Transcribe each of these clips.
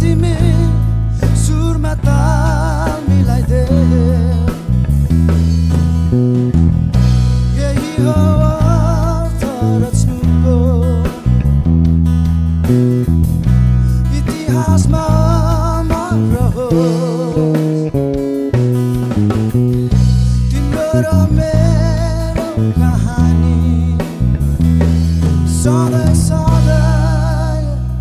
तिमी सुरमा ताल मिलाइदेऊ यही हो अर्थ रच्नुको इतिहासमा अमर रहोस् तिम्रो र मेरो कहानी सधैँ सधैँ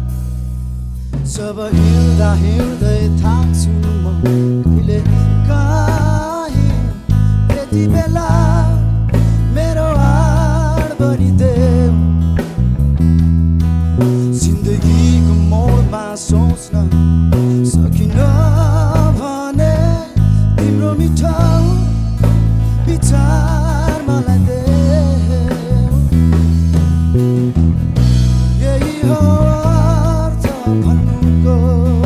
जब हिँड्दा हिँड्दै थाक्छु म कहिले काहीँ त्यति बेला मेरो आड बनिदेऊ जिन्दगीको मोडमा सोच्न सकिन भने तिम्रो मिठो विचार मलाई देऊ यही हो अर्थ भन्नुको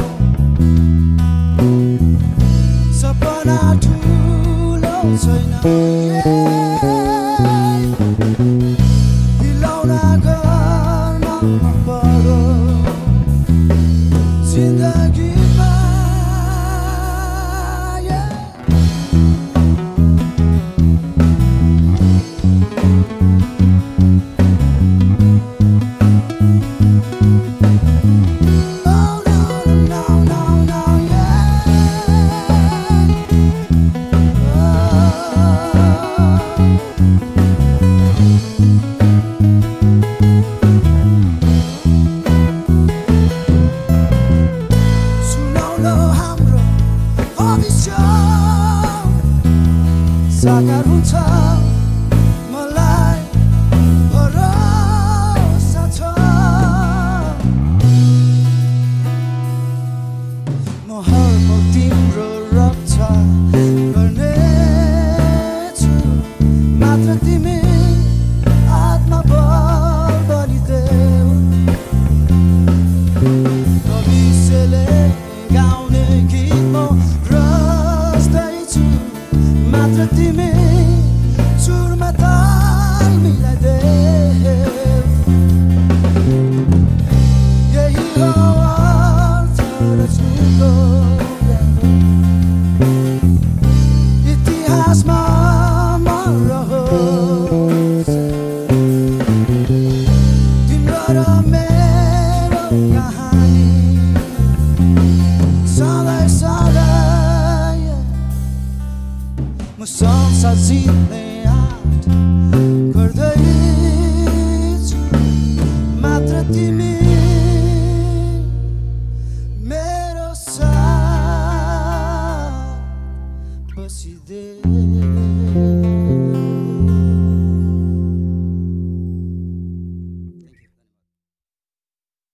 सपना ठुलो छैन बिलौना गर्न पर्यो जिन्दगी